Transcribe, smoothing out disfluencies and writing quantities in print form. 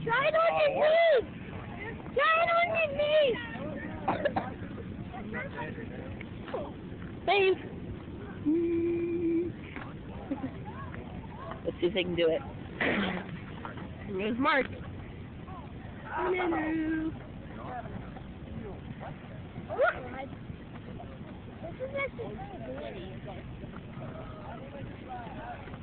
Try it on your knees! Try it on your knees! Babe! Let's see if they can do it. Here's Mark. Hello. This is actually